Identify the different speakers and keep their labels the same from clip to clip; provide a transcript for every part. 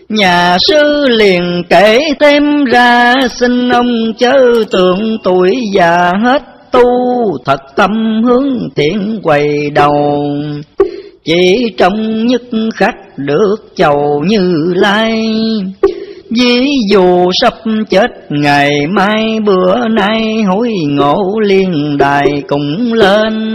Speaker 1: Nhà sư liền kể thêm ra, xin ông chớ tưởng tuổi già hết tu, thật tâm hướng thiện quay đầu. Chỉ trong nhất khắc được chầu Như Lai, ví dụ sắp chết ngày mai, bữa nay hối ngộ liên đài cũng lên.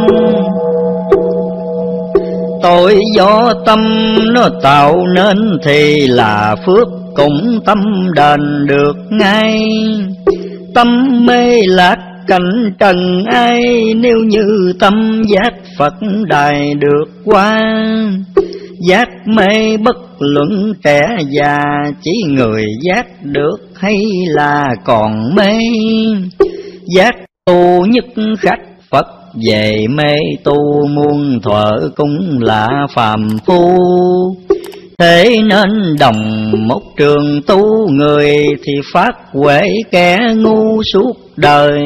Speaker 1: Tội do tâm nó tạo nên thì là phước, cũng tâm đền được ngay. Tâm mê lạc cảnh trần ai, nếu như tâm giác Phật đài được qua. Giác mê bất luận trẻ già, chỉ người giác được hay là còn mê. Giác tu nhất khắc Phật về mê tu, muôn thuở cũng là phàm phu. Thế nên đồng một trường tu, người thì phát huệ, kẻ ngu suốt đời.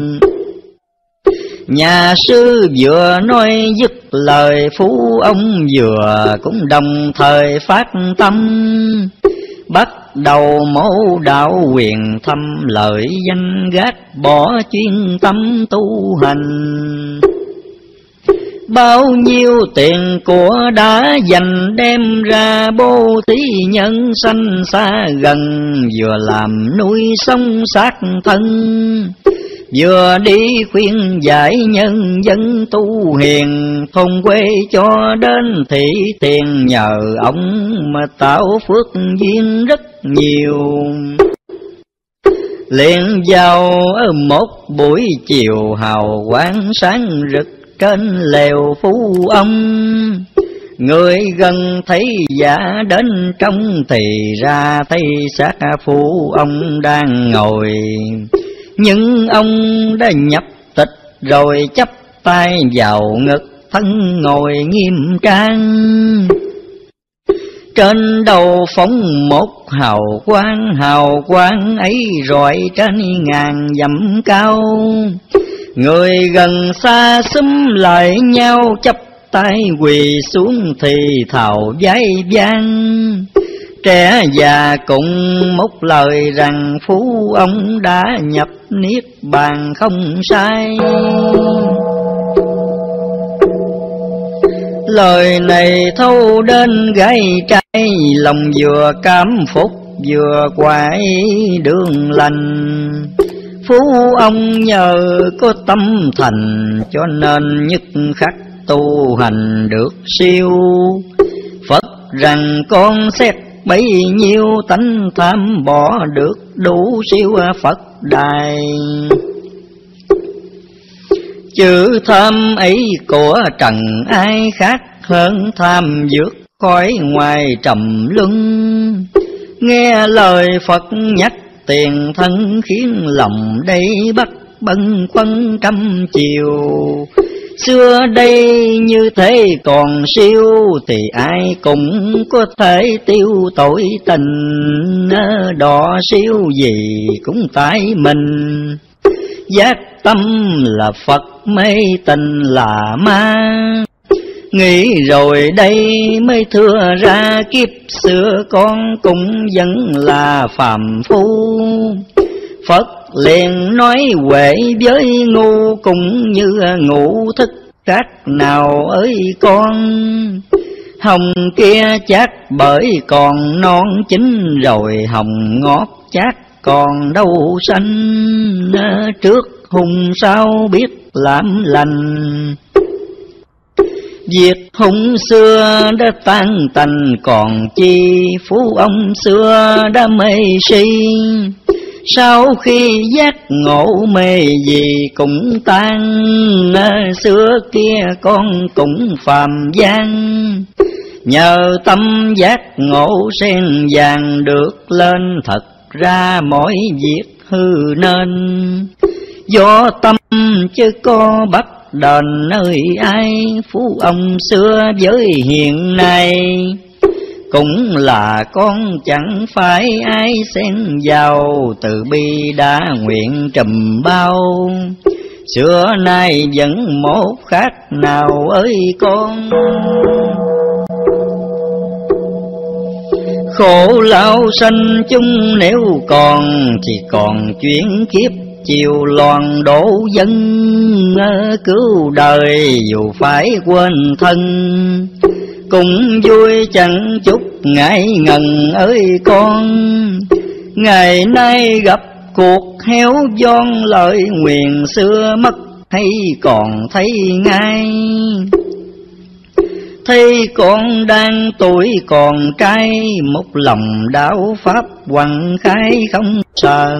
Speaker 1: Nhà sư vừa nói dứt lời, phú ông vừa cũng đồng thời phát tâm. Bắt đầu mẫu đạo quyền thâm, lợi danh gác bỏ chuyên tâm tu hành. Bao nhiêu tiền của đã dành, đem ra bố thí nhân sanh xa gần. Vừa làm nuôi sống xác thân, vừa đi khuyên giải nhân dân tu hiền. Thôn quê cho đến thị tiền, nhờ ông mà tạo phước duyên rất nhiều. Liền vào ở một buổi chiều, hào quang sáng rực trên lều phú ông. Người gần thấy giả đến trong, thì ra thấy xác phú ông đang ngồi. Nhưng ông đã nhập tịch rồi, chắp tay vào ngực, thân ngồi nghiêm trang. Trên đầu phóng một hào quang ấy rọi trên ngàn dặm cao. Người gần xa xúm lại nhau, chắp tay quỳ xuống thì thào vái vang. Trẻ già cùng một lời rằng, phú ông đã nhập niết bàn không sai. Lời này thâu đến gái trai, lòng vừa cảm phục vừa quải đường lành. Phú ông nhờ có tâm thành, cho nên nhất khắc tu hành được siêu. Phật rằng con xét bấy nhiêu, tánh tham bỏ được đủ siêu Phật đài. Chữ tham ấy của trần ai khác, hơn tham vượt khỏi ngoài trầm luân. Nghe lời Phật nhắc tiền thân, khiến lòng đây bắt bâng khuâng trăm chiều. Xưa đây như thế còn siêu, thì ai cũng có thể tiêu tội tình. Đọ siêu gì cũng tại mình, giác tâm là Phật, mê tình là ma. Nghĩ rồi đây mới thưa ra, kiếp xưa con cũng vẫn là phàm phu. Phật liền nói huệ với ngu, cũng như ngũ thức khác nào ơi con. Hồng kia chát bởi còn non chín, rồi hồng ngót chát còn đâu xanh. Trước hung sao biết làm lành, việc hung xưa đã tan tành còn chi. Phú ông xưa đã mê si, sau khi giác ngộ mê gì cũng tan. Xưa kia con cũng phàm gian, nhờ tâm giác ngộ sen vàng được lên. Thật ra mọi việc hư nên, do tâm chứ có bắt đền nơi ai. Phú ông xưa với hiện nay, cũng là con chẳng phải ai xen vào. Từ bi đã nguyện trùm bao, xưa nay vẫn một khác nào ơi con. Khổ lao sanh chung nếu còn, chỉ còn chuyển kiếp chiều loạn đổ dân. Cứu đời dù phải quên thân, cũng vui chẳng chút ngại ngần ơi con. Ngày nay gặp cuộc héo von, lời nguyền xưa mất hay còn thấy ngay. Thấy con đang tuổi còn trai, một lòng đạo pháp hoằng khai không sờn.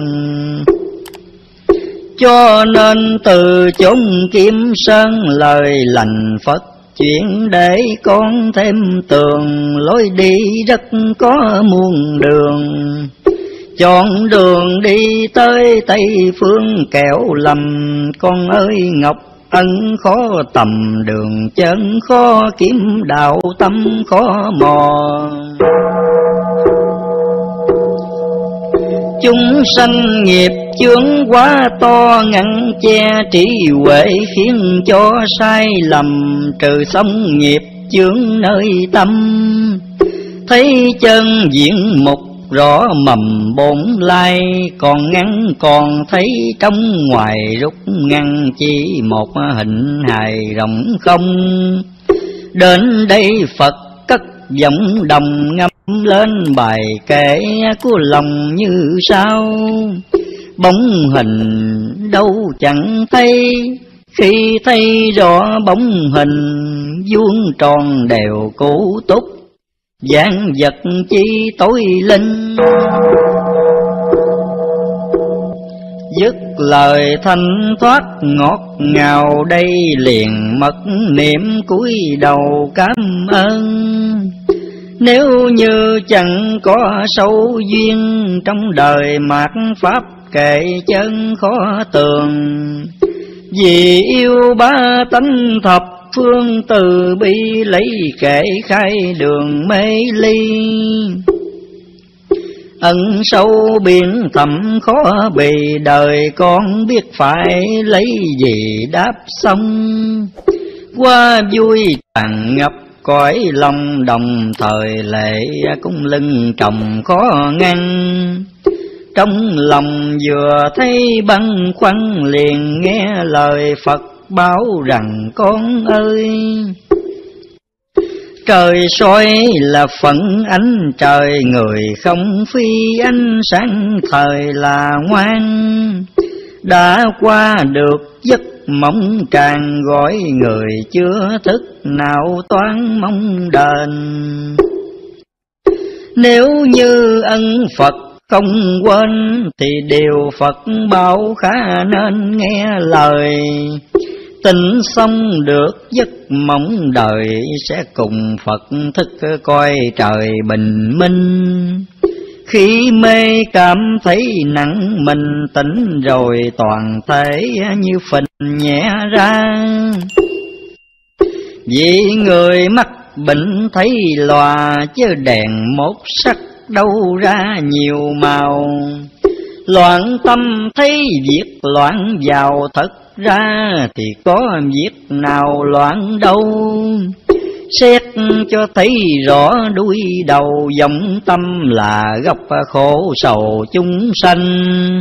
Speaker 1: Cho nên từ chốn Kim Sơn, lời lành Phật chuyện để con thêm tường. Lối đi rất có muôn đường, chọn đường đi tới Tây Phương kẻo lầm. Con ơi Ngọc Ân khó tầm đường chân, khó kiếm đạo tâm khó mò. Chúng sanh nghiệp chướng quá to, ngăn che trí huệ khiến cho sai lầm. Trừ xong nghiệp chướng nơi tâm, thấy chân diện mục rõ mầm bổn lai. Còn ngăn còn thấy trong ngoài rút ngăn, chỉ một hình hài rộng không. Đến đây Phật cất giọng đồng ngâm lên bài kệ của lòng như sau. Bóng hình đâu chẳng thấy, khi thấy rõ bóng hình vuông tròn đều cũ túc. Vạn vật chi tối linh, dứt lời thanh thoát ngọt ngào. Đây liền mật niệm cúi đầu cảm ơn. Nếu như chẳng có sâu duyên, trong đời mạt pháp kệ chân khó tường. Vì yêu ba tánh thập phương, từ bi lấy kệ khai đường mê ly. Ẩn sâu biển thẳm khó bì, đời con biết phải lấy gì đáp xong. Qua vui tràn ngập cõi lòng, đồng thời lệ cũng lưng tròng khó ngăn. Trong lòng vừa thấy băn khoăn, liền nghe lời Phật báo rằng con ơi. Trời soi là phận ánh trời, người không phi ánh sáng thời là ngoan. Đã qua được giấc mộng tràn, gọi người chưa thức nào toán mong đền. Nếu như ân Phật không quên, thì điều Phật bảo khá nên nghe lời. Tỉnh xong được giấc mộng đời, sẽ cùng Phật thức coi trời bình minh. Khi mê cảm thấy nặng mình, tỉnh rồi toàn thể như phình nhẹ ra. Vì người mắc bệnh thấy lòa, chứ đèn một sắc đâu ra nhiều màu. Loạn tâm thấy việc loạn vào, thật ra thì có việc nào loạn đâu. Xét cho thấy rõ đuôi đầu, vọng tâm là gốc khổ sầu chúng sanh.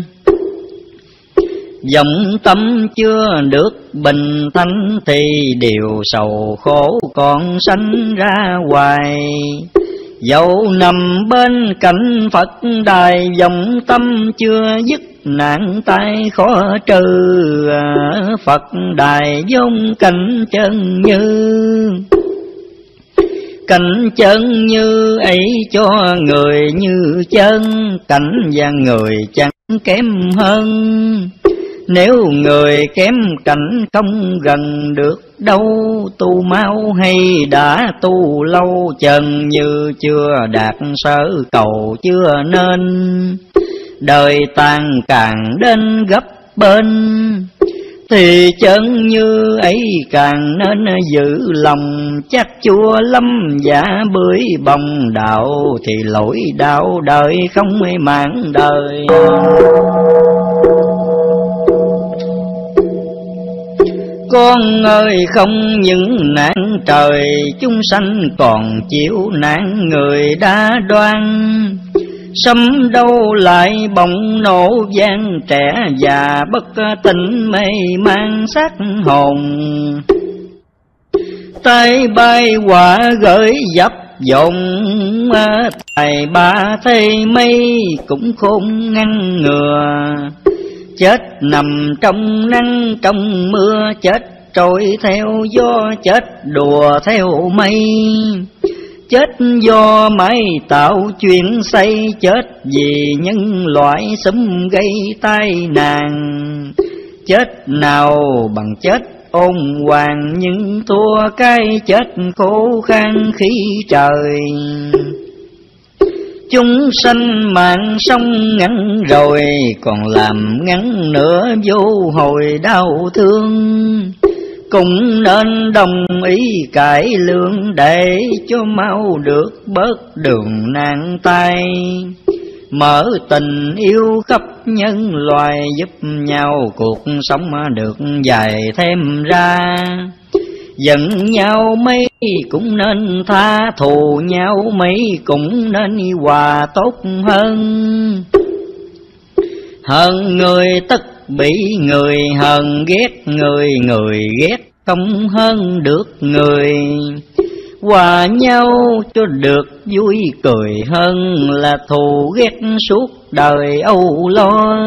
Speaker 1: Vọng tâm chưa được bình thanh, thì điều sầu khổ còn sanh ra hoài. Dẫu nằm bên cạnh Phật đài, vọng tâm chưa dứt nạn tai khó trừ. Phật đài vốn cảnh chân như, cảnh chân như ấy cho người như chân. Cảnh và người chẳng kém hơn, nếu người kém cảnh không gần được đâu. Tu mau hay đã tu lâu, chần như chưa đạt sở cầu chưa nên. Đời tàn càng đến gấp bên, thì chân như ấy càng nên giữ lòng. Chắc chua lắm giả bưởi bồng đạo, thì lỗi đạo đời không mãn đời. Con ơi không những nạn trời, chúng sanh còn chịu nạn người đã đoan. Sấm đâu lại bỗng nổ vang, trẻ già bất tỉnh mê man xác hồn. Tay bay quả gửi dập dồn, tài ba thây mây cũng không ngăn ngừa. Chết nằm trong nắng trong mưa, chết trôi theo gió, chết đùa theo mây. Chết do máy tạo chuyện xây, chết vì nhân loại xúm gây tai nạn. Chết nào bằng chết ôn hoàng, nhưng thua cái chết khô khan khí trời. Chúng sanh mạng sống ngắn rồi, còn làm ngắn nữa vô hồi đau thương. Cũng nên đồng ý cải lương, để cho mau được bớt đường nan tay. Mở tình yêu khắp nhân loài, giúp nhau cuộc sống được dài thêm ra. Giận nhau mấy cũng nên tha, thù nhau mấy cũng nên hòa tốt hơn. Hờn người tất bị người hờn, ghét người người ghét không hơn được người. Hòa nhau cho được vui cười, hơn là thù ghét suốt đời âu lo.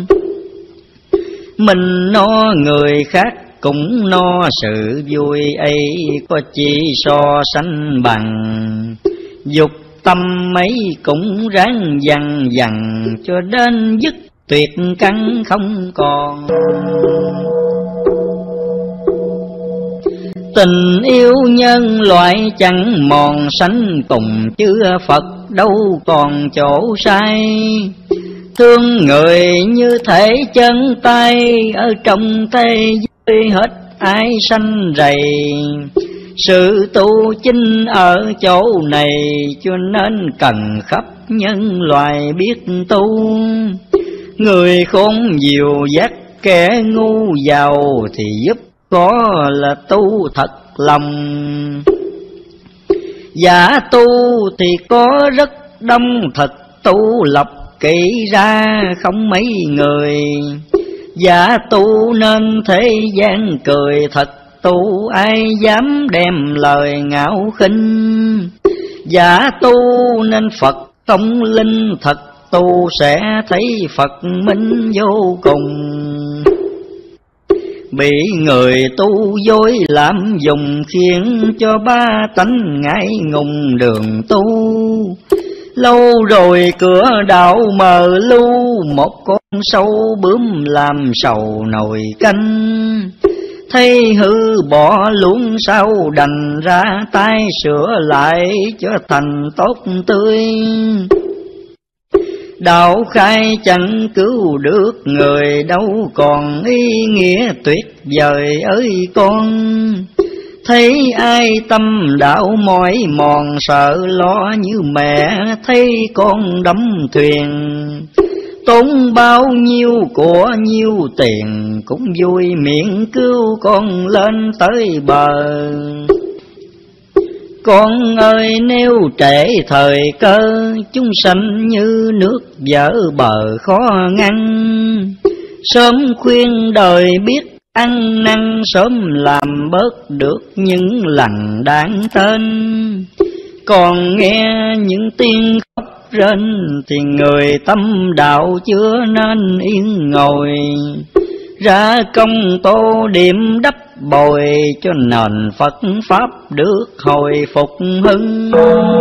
Speaker 1: Mình no người khác cũng no, sự vui ấy có chi so sánh bằng. Dục tâm mấy cũng ráng dằn dằn, cho đến dứt tuyệt căn không còn. Tình yêu nhân loại chẳng mòn, sánh cùng chư Phật đâu còn chỗ sai. Thương người như thể chân tay, ở trong thế giới hết ai sanh rầy. Sự tu chính ở chỗ này, cho nên cần khắp nhân loại biết tu. Người khôn diệu dắt kẻ ngu giàu, thì giúp có là tu thật lòng. Giả tu thì có rất đông, thật tu lọc kỹ ra không mấy người. Giả tu nên thế gian cười, thật tu ai dám đem lời ngạo khinh. Giả tu nên Phật không linh, thật tu sẽ thấy Phật minh vô cùng. Bị người tu dối lạm dùng, khiến cho ba tánh ngại ngùng đường tu. Lâu rồi cửa đạo mờ lu, một con sâu bướm làm sầu nồi canh. Thấy hư bỏ luôn sao đành ra tay, sửa lại cho thành tốt tươi. Đạo khai chẳng cứu được người, đâu còn ý nghĩa tuyệt vời ơi con. Thấy ai tâm đạo mỏi mòn, sợ lo như mẹ thấy con đắm thuyền. Tốn bao nhiêu của nhiêu tiền, cũng vui miệng cứu con lên tới bờ. Con ơi nếu trễ thời cơ, chúng sanh như nước vỡ bờ khó ngăn. Sớm khuyên đời biết ăn năn, sớm làm bớt được những lần đáng tên. Còn nghe những tiếng khóc rên, thì người tâm đạo chưa nên yên ngồi. Ra công tô điểm đắp bồi, cho nền Phật Pháp được hồi phục hưng.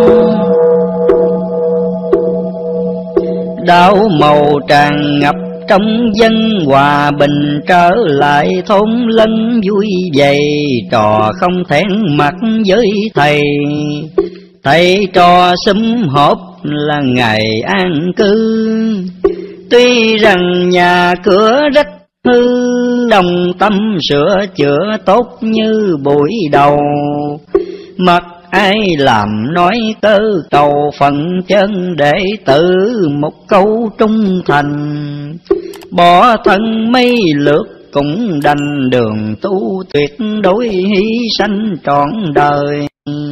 Speaker 1: Đạo màu tràn ngập trong dân, hòa bình trở lại thôn lân vui vầy. Trò không thẹn mặt với thầy, thầy trò sum họp là ngày an cư. Tuy rằng nhà cửa rách hư, đồng tâm sửa chữa tốt như buổi đầu. Mặc ai làm nói cơ cầu, phận chân để tự một câu trung thành. Bỏ thân mây lượt cũng đành đường tu tuyệt đối hy sanh trọn đời.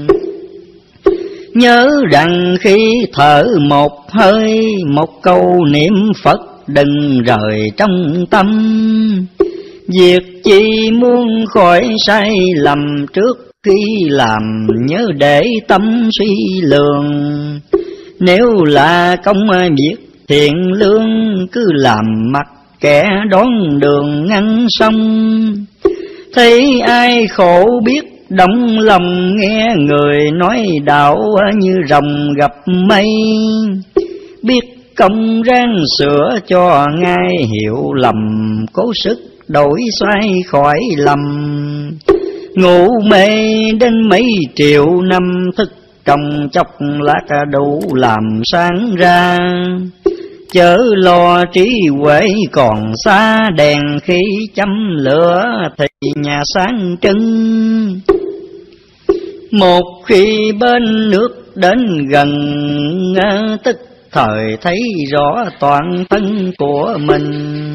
Speaker 1: Nhớ rằng khi thở một hơi, một câu niệm Phật đừng rời trong tâm. Việc chi muốn khỏi sai lầm trước khi làm, nhớ để tâm suy lường. Nếu là công việc thiện lương, cứ làm mặc kẻ đón đường ngăn sông. Thấy ai khổ biết động lòng, nghe người nói đạo như rồng gặp mây. Biết công ráng sửa cho ngay hiểu lầm, cố sức đổi xoay khỏi lầm. Ngủ mê đến mấy triệu năm, thức trong chốc lát đủ làm sáng ra. Chớ lo trí huệ còn xa, đèn khi châm lửa thì nhà sáng trưng. Một khi bên nước đến gần, tức thời thấy rõ toàn thân của mình.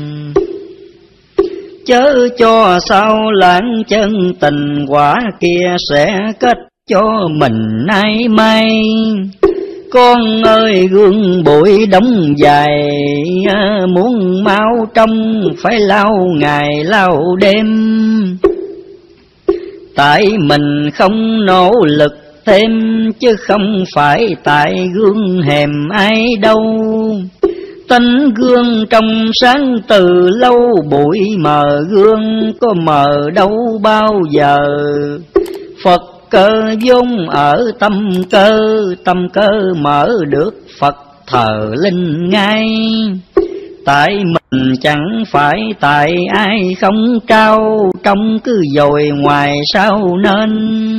Speaker 1: Chớ cho sao lãng chân tình, quả kia sẽ kết cho mình nay mai. Con ơi gương bụi đóng dài, muốn mau trong phải lao ngày lao đêm. Tại mình không nỗ lực thêm, chứ không phải tại gương hèm ai đâu. Tánh gương trong sáng từ lâu, bụi mờ gương có mờ đâu bao giờ. Phật cơ vốn ở tâm cơ mở được Phật thờ linh ngay. Tại mình chẳng phải tại ai không trao, trong cứ dồi ngoài sao nên.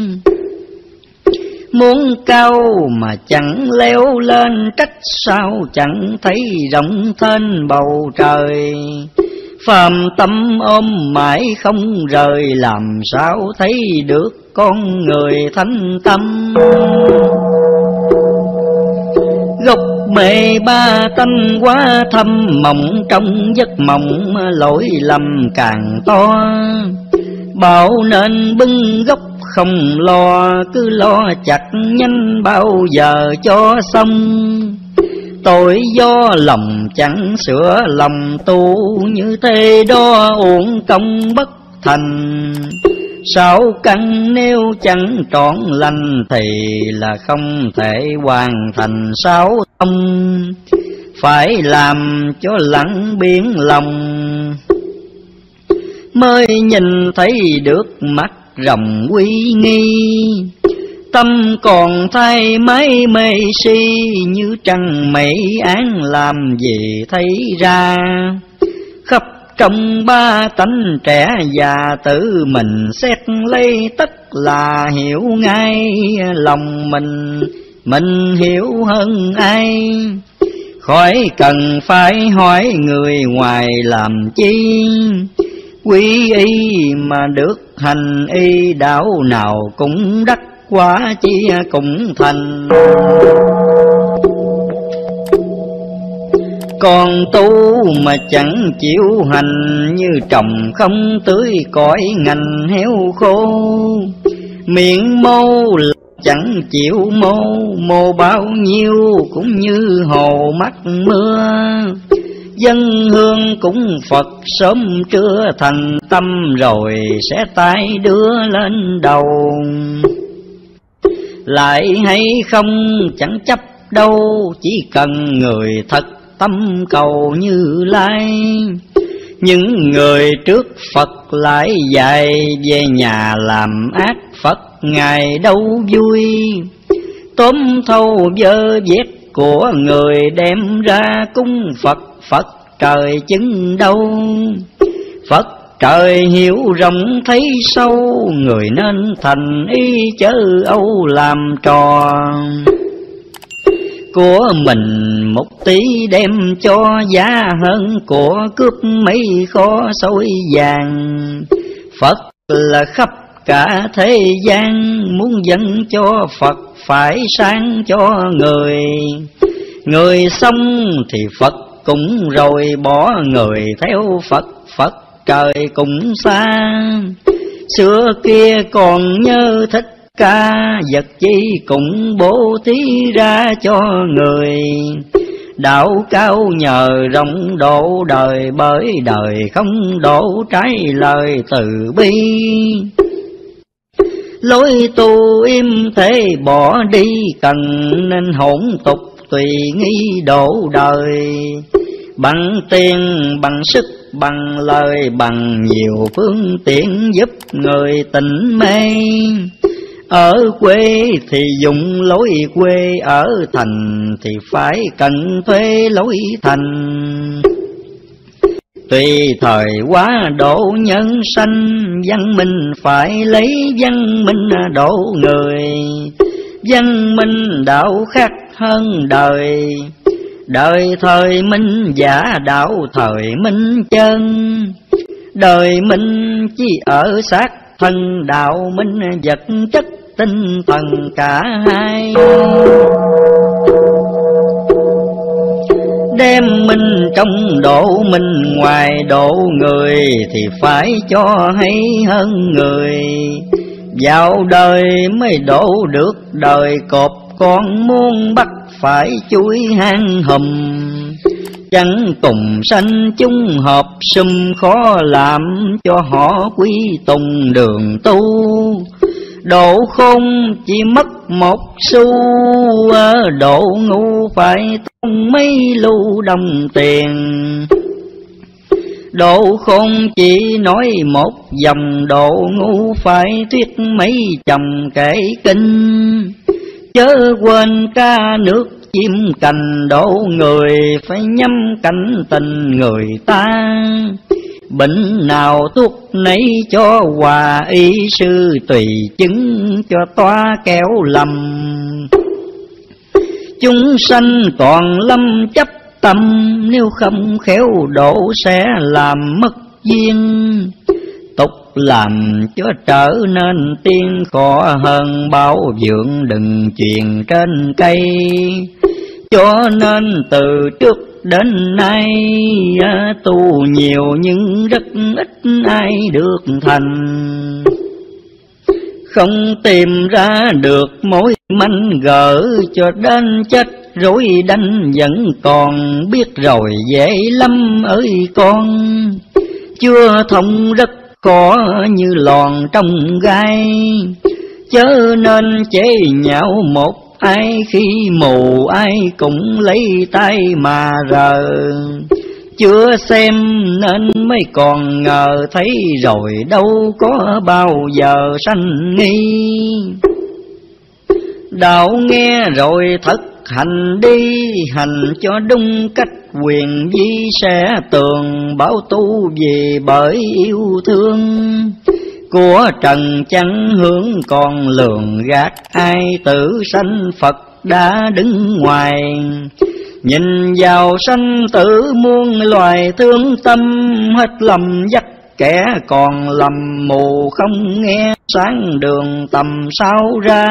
Speaker 1: Muốn cao mà chẳng leo lên, trách sao chẳng thấy rộng thênh bầu trời. Phàm tâm ôm mãi không rời, làm sao thấy được con người thánh tâm. Gốc mê ba tánh quá thâm, mộng trong giấc mộng lỗi lầm càng to. Bảo nên bưng gốc không lo, cứ lo chặt nhanh bao giờ cho xong. Tội do lòng chẳng sửa lòng tu, như thế đó uổng công bất thành. Sáu căn nếu chẳng trọn lành, thì là không thể hoàn thành sáu thông. Phải làm cho lặng biến lòng, mới nhìn thấy được mắt rộng uy nghi. Tâm còn thay mấy mê si, như trăng mây án làm gì thấy ra. Khắp trong ba tánh trẻ già, tự mình xét lấy tất là hiểu ngay. Lòng mình hiểu hơn ai, khỏi cần phải hỏi người ngoài làm chi. Quy y mà được hành y, đạo nào cũng đắc quả chi cũng thành. Còn tu mà chẳng chịu hành, như trồng không tưới cõi ngành héo khô. Miệng mâu chẳng chịu mô bao nhiêu cũng như hồ mắc mưa. Dân hương cũng Phật sớm trưa thành tâm, rồi sẽ tay đưa lên đầu. Lại hay không chẳng chấp đâu, chỉ cần người thật tâm cầu Như Lai. Những người trước Phật lại dạy, về nhà làm ác Phật ngài đâu vui. Tóm thâu vơ vét của người, đem ra cung Phật, Phật trời chứng đâu. Phật trời hiểu rộng thấy sâu, người nên thành ý chớ âu làm trò. Của mình một tí đem cho giá hơn của cướp mấy kho sôi vàng. Phật là khắp cả thế gian, muốn dâng cho Phật phải sáng cho người. Người xong thì Phật cũng rồi bỏ người theo Phật, Phật trời cũng xa. Xưa kia còn nhớ Thích Ca, vật chi cũng bố thí ra cho người. Đạo cao nhờ rộng độ đời, bởi đời không đổ trái lời từ bi. Lối tu im thế bỏ đi, cần nên hỗn tục tùy nghi độ đời. Bằng tiền, bằng sức, bằng lời, bằng nhiều phương tiện giúp người tỉnh mê. Ở quê thì dùng lối quê, ở thành thì phải cần thuê lối thành. Tùy thời quá độ nhân sanh, văn minh phải lấy văn minh độ người. Văn minh đạo khác hơn đời, đời thời minh giả, đạo thời minh chân. Đời minh chỉ ở xác thân, đạo minh vật chất tinh thần cả hai. Đem minh trong độ minh, ngoài độ người thì phải cho hay hơn người. Vào đời mới độ được đời, cọp con muốn bắt phải chuối hang hùm. Chẳng cùng sanh chung hợp sum, khó làm cho họ quý tùng đường tu. Độ khôn chỉ mất một xu, độ ngu phải tốn mấy lu đồng tiền. Độ khôn chỉ nói một dòng, độ ngu phải thuyết mấy chồng kể kinh. Chớ quên ca nước chim cành, độ người phải nhắm cảnh tình người ta. Bệnh nào thuốc nấy cho hòa, y sư tùy chứng cho toa kéo lầm. Chúng sanh còn lâm chấp tâm, nếu không khéo độ sẽ làm mất duyên. Tục làm cho trở nên tiên, khó hơn bảo dưỡng đừng truyền trên cây. Cho nên từ trước đến nay, tu nhiều nhưng rất ít ai được thành. Không tìm ra được mối manh gỡ, cho đến chết rối đanh vẫn còn. Biết rồi dễ lắm ơi con, chưa thông rất khó như lòn trong gai. Chớ nên chế nhạo một ai, khi mù ai cũng lấy tay mà rờ. Chưa xem nên mới còn ngờ, thấy rồi đâu có bao giờ sanh nghi. Đạo nghe rồi thực hành đi, hành cho đúng cách quyền vi sẽ tường. Bảo tu vì bởi yêu thương, của trần chẳng hướng còn lường gạt. Ai tử sanh Phật đã đứng ngoài, nhìn vào sanh tử muôn loài thương tâm. Hết lầm dắt kẻ còn lầm mù, không nghe sáng đường tầm sao ra.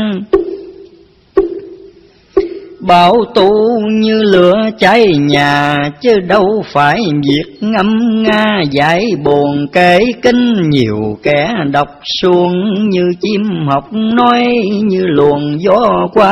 Speaker 1: Bảo tu như lửa cháy nhà, chứ đâu phải việc ngâm nga giải buồn kể kinh. Nhiều kẻ đọc suông như chim học, nói như luồng gió qua.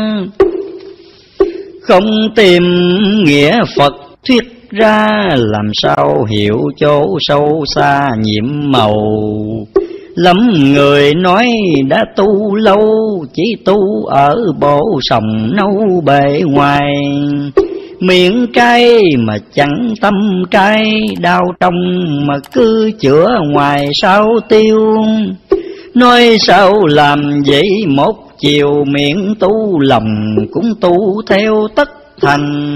Speaker 1: Không tìm nghĩa Phật thuyết ra, làm sao hiểu chỗ sâu xa nhiệm màu. Lắm người nói đã tu lâu, chỉ tu ở bộ sòng nâu bề ngoài. Miệng trai mà chẳng tâm trai, đau trong mà cứ chữa ngoài sao tiêu. Nói sao làm vậy một chiều, miệng tu lòng cũng tu theo tất thành.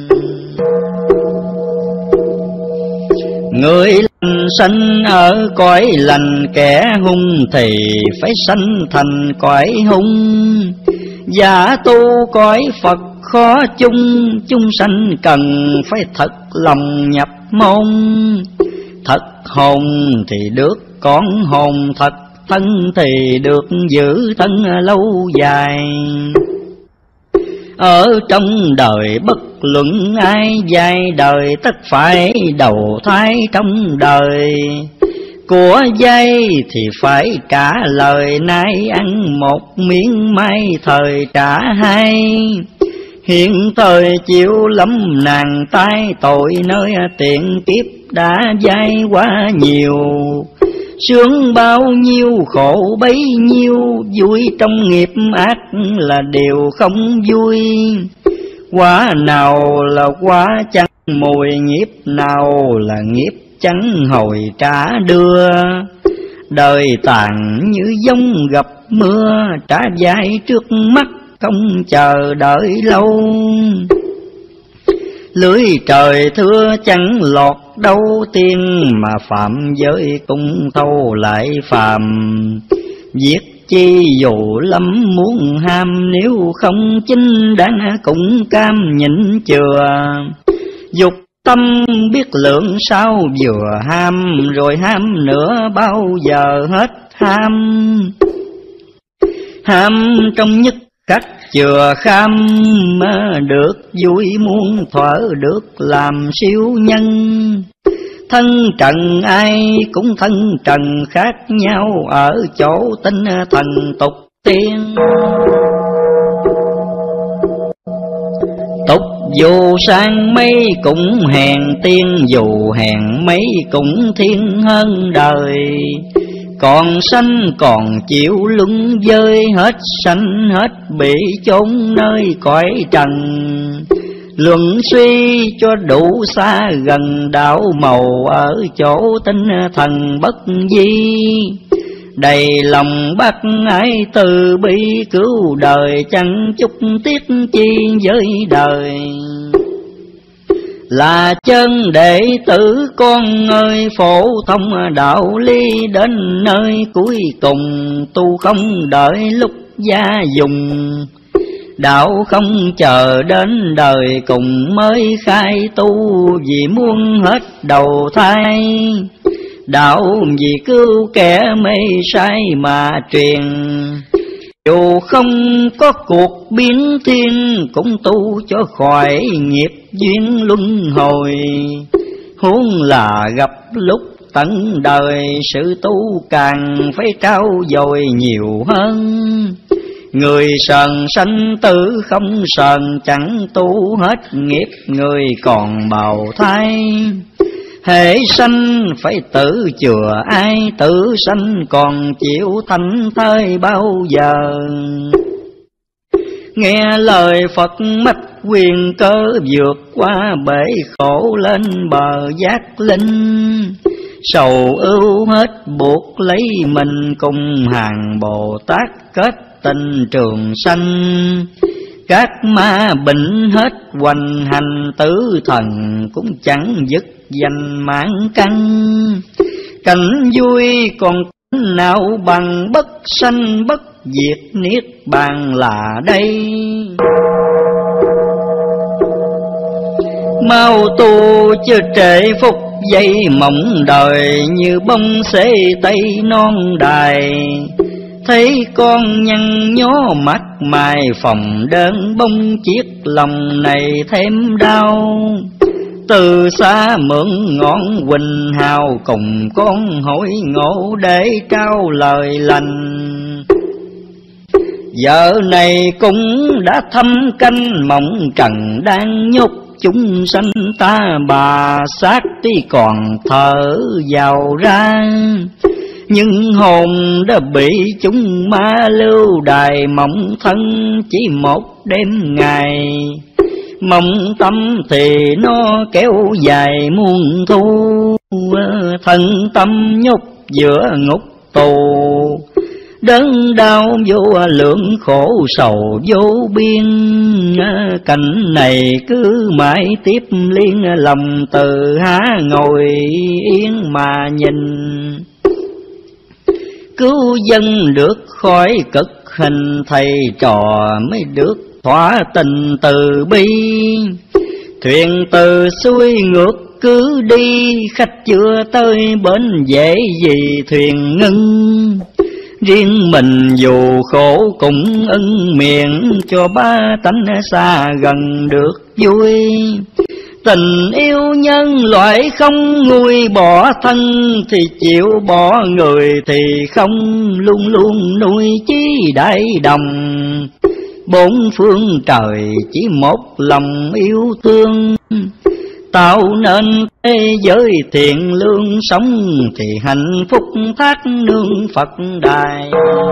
Speaker 1: Người lành sanh ở cõi lành, kẻ hung thì phải sanh thành cõi hung. Giả tu cõi Phật khó chung, chung sanh cần phải thật lòng nhập môn. Thật hồn thì được con hồn, thật thân thì được giữ thân lâu dài. Ở trong đời bất luận ai, dài đời tất phải đầu thai trong đời. Của dây thì phải trả lời, nay ăn một miếng mai thời trả hai. Hiện thời chịu lắm nàng tai, tội nơi tiện kiếp đã dai quá nhiều. Sướng bao nhiêu khổ bấy nhiêu, vui trong nghiệp ác là điều không vui. Quả nào là quả chẳng mùi, nghiệp nào là nghiệp chẳng hồi trả đưa. Đời tàn như giông gặp mưa, trả dài trước mắt không chờ đợi lâu. Lưới trời thưa chẳng lọt đâu tiên, mà phạm giới cũng thâu lại phàm. Việc chi dù lắm muốn ham, nếu không chính đáng cũng cam nhịn chừa. Dục tâm biết lượng sao vừa ham, rồi ham nữa bao giờ hết ham. Ham trong nhất cách chừa kham, được vui muôn thuở được làm siêu nhân. Thân trần ai cũng thân trần khác nhau, ở chỗ tinh thần tục tiên. Tục dù sang mấy cũng hèn tiên, dù hèn mấy cũng thiên hơn đời. Còn sanh còn chịu lung dơi, hết sanh hết bị chốn nơi cõi trần. Luận suy cho đủ xa gần, đạo màu ở chỗ tinh thần bất di. Đầy lòng bác ái từ bi, cứu đời chẳng chút tiếc chi với đời. Là chân đệ tử con ơi, phổ thông đạo lý đến nơi cuối cùng. Tu không đợi lúc gia dùng, đạo không chờ đến đời cùng mới khai tu. Vì muốn hết đầu thai, đạo vì cứu kẻ mê sai mà truyền. Dù không có cuộc biến thiên, cũng tu cho khỏi nghiệp duyên luân hồi. Huống là gặp lúc tận đời, sự tu càng phải trao dồi nhiều hơn. Người sờn sanh tử không sờn, chẳng tu hết nghiệp người còn bào thai. Hễ sanh phải tự chừa ai, tự sanh còn chịu thanh thơi bao giờ. Nghe lời Phật mách quyền cơ, vượt qua bể khổ lên bờ giác linh. Sầu ưu hết buộc lấy mình, cùng hàng Bồ Tát kết tình trường sanh. Các ma bệnh hết hoành hành, tử thần cũng chẳng dứt danh mãn căn. Cảnh vui còn nào bằng, bất sanh bất diệt niết bàn là đây. Mau tu chưa trễ phúc dây mộng đời, như bông xế tây non đài. Thấy con nhăn nhó mắt mài phòng đơn bông, chiếc lòng này thêm đau. Từ xa mượn ngọn quỳnh hào, cùng con hỏi ngộ để trao lời lành. Giờ này cũng đã thâm canh, mộng trần đang nhốt chúng sanh ta bà. Xác tuy còn thở vào ra, nhưng hồn đã bị chúng ma lưu đày. Mộng thân chỉ một đêm ngày, mộng tâm thì nó kéo dài muôn thu. Thân tâm nhốt giữa ngục tù, đớn đau vô lượng khổ sầu vô biên. Cảnh này cứ mãi tiếp liên, lòng từ há ngồi yên mà nhìn. Cứu dân được khỏi cực hình, thầy trò mới được thỏa tình từ bi. Thuyền từ xuôi ngược cứ đi, khách chưa tới bến dễ gì thuyền ngưng. Riêng mình dù khổ cũng ưng miệng, cho ba tánh xa gần được vui. Tình yêu nhân loại không nguôi bỏ thân, thì chịu bỏ người thì không luôn luôn nuôi chí đại đồng. Bốn phương trời chỉ một lòng yêu thương, tạo nên thế giới thiện lương. Sống thì hạnh phúc thác nương Phật đài.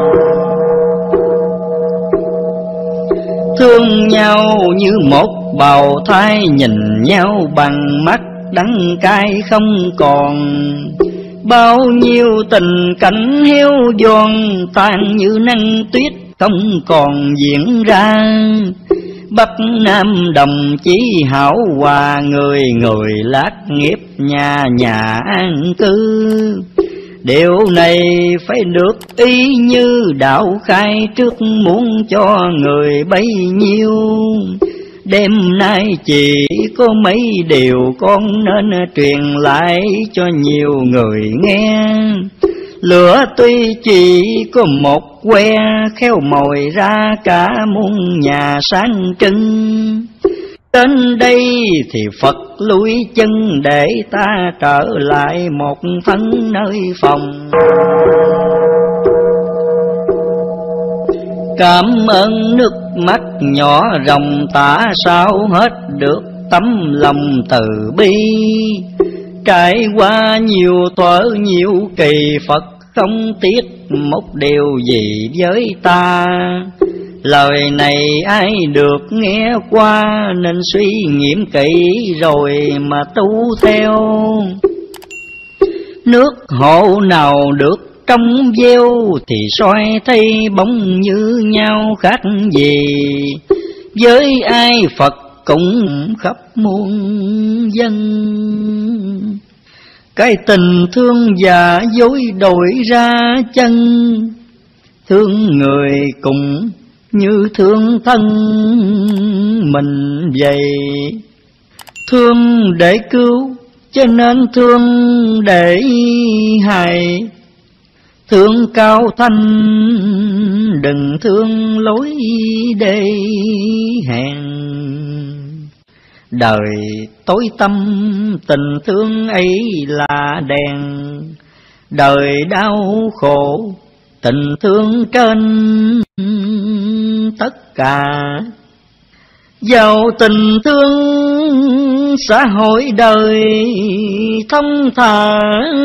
Speaker 1: Thương nhau như một bào thai, nhìn nhau bằng mắt đắng cay không còn. Bao nhiêu tình cảnh hiu giòn, tan như nắng tuyết không còn diễn ra. Bắc Nam đồng chí hảo hòa, người người lát nghiệp nhà nhà an cư. Điều này phải được ý như đạo khai trước, muốn cho người bấy nhiêu. Đêm nay chỉ có mấy điều con nên truyền lại cho nhiều người nghe. Lửa tuy chỉ có một que, khéo mồi ra cả muôn nhà sáng trưng. Đến đây thì Phật lui chân, để ta trở lại một thân nơi phòng. Cảm ơn nước mắt nhỏ ròng, tả sao hết được tấm lòng từ bi. Trải qua nhiều thuở nhiều kỳ, Phật không tiếc một điều gì với ta. Lời này ai được nghe qua, nên suy nghiệm kỹ rồi mà tu theo. Nước hộ nào được trong veo, thì soi thấy bóng như nhau khác gì. Với ai Phật cũng khắp muôn dân. Cái tình thương giả dối đổi ra chân, thương người cũng như thương thân mình vậy. Thương để cứu cho nên thương để hại. Thương cao thanh đừng thương lối đê hèn. Đời tối tâm tình thương ấy là đèn. Đời đau khổ tình thương trên tất cả. Giàu tình thương xã hội đời thông thả,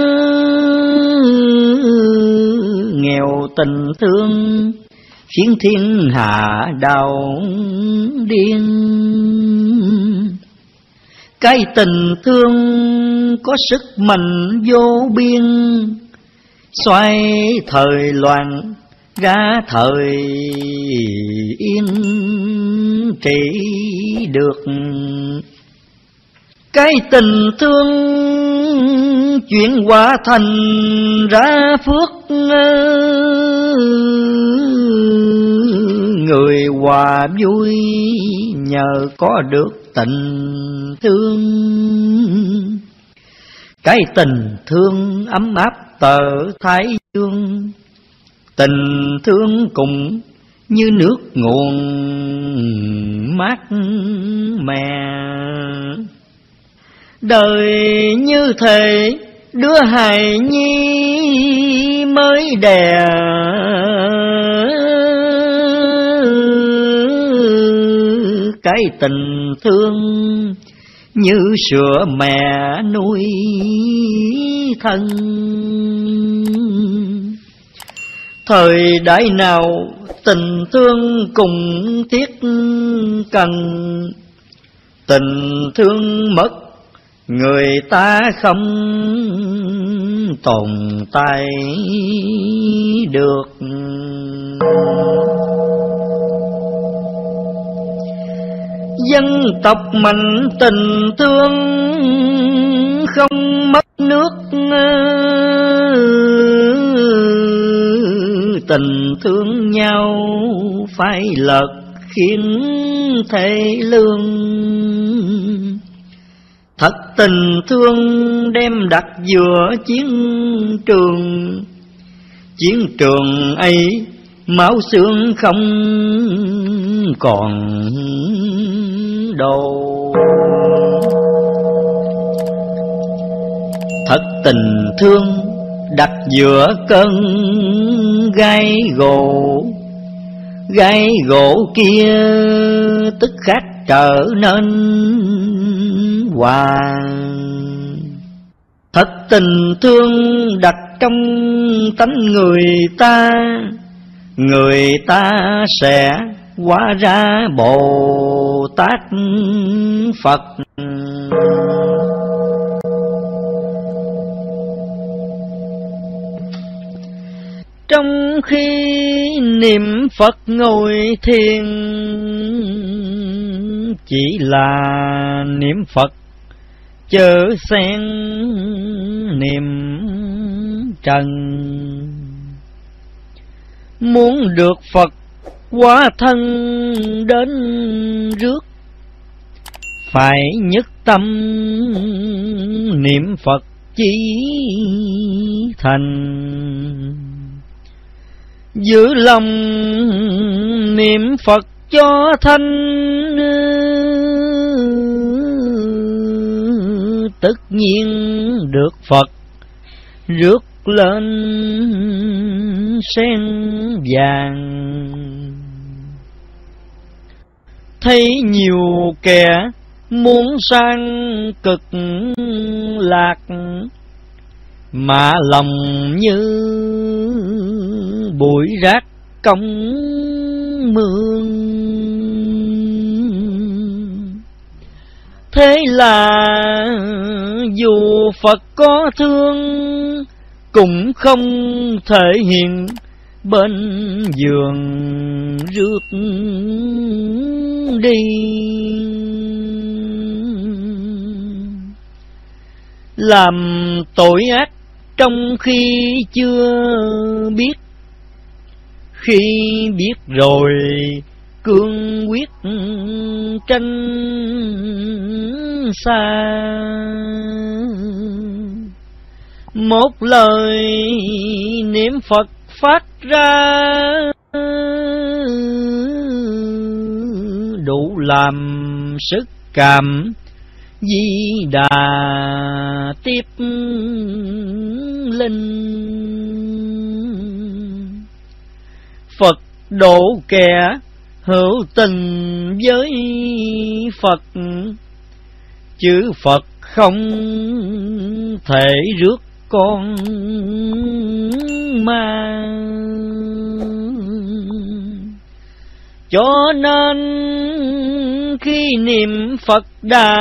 Speaker 1: nghèo tình thương khiến thiên hạ đau điên. Cái tình thương có sức mạnh vô biên, xoay thời loạn ra thời yên trị được. Cái tình thương chuyển hóa thành ra phước, người hòa vui nhờ có được tình thương. Cái tình thương ấm áp tờ thái dương, tình thương cũng như nước nguồn mát mẻ. Đời như thể đứa hài nhi mới đẻ, cái tình thương như sữa mẹ nuôi thân. Thời đại nào tình thương cùng thiết cần, tình thương mất người ta không tồn tại được. Dân tộc mạnh tình thương không mất nước, tình thương nhau phải lật khiến thế lương. Thật tình thương đem đặt giữa chiến trường, chiến trường ấy máu xương không còn đâu. Thật tình thương đặt giữa cơn gai gỗ kia, tức khắc trở nên hoàng. Thật tình thương đặt trong tánh người ta sẽ hóa ra Bồ Tát Phật. Trong khi niệm Phật ngồi thiền, chỉ là niệm Phật chớ xen niệm trần. Muốn được Phật hóa thân đến rước, phải nhất tâm niệm Phật chí thành. Giữ lòng niệm Phật cho thanh, tất nhiên được Phật rước lên sen vàng. Thấy nhiều kẻ muốn sang cực lạc, mà lòng như bụi rác cống mương. Thế là dù Phật có thương, cũng không thể hiện bên giường rước đi. Làm tội ác trong khi chưa biết, khi biết rồi cương quyết tranh xa. Một lời niệm Phật phát ra, đủ làm sức cảm Di Đà tiếp linh. Phật độ kẻ hữu tình với Phật, chữ Phật không thể rước con ma. Cho nên khi niệm Phật Đà,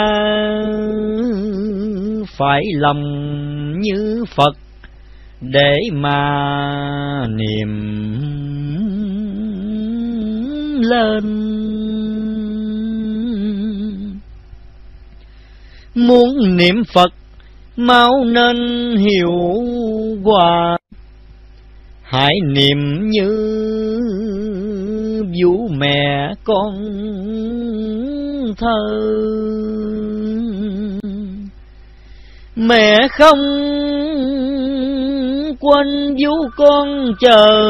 Speaker 1: phải lòng như Phật để mà niệm lên. Muốn niệm Phật mau nên hiểu hòa, hãy niệm như vũ mẹ con thơ. Mẹ không quên vũ con chờ,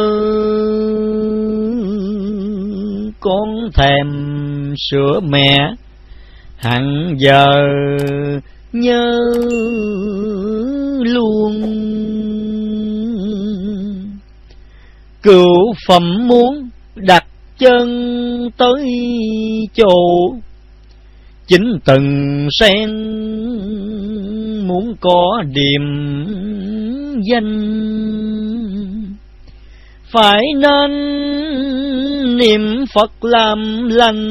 Speaker 1: con thèm sữa mẹ hằng giờ nhớ luôn. Cửu phẩm muốn đặt chân tới chỗ, chính từng sen muốn có điểm danh. Phải nên niệm Phật làm lành,